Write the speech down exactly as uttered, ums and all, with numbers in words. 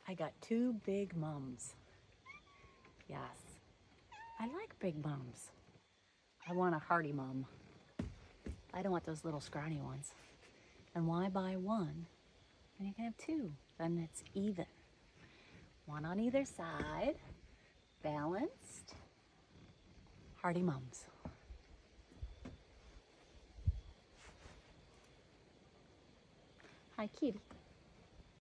I got two big mums. Yes, I like big mums. I want a hearty mum. I don't want those little scrawny ones. And why buy one when you can have two? Then it's even. One on either side, balanced, hearty mums. Hi, kitty.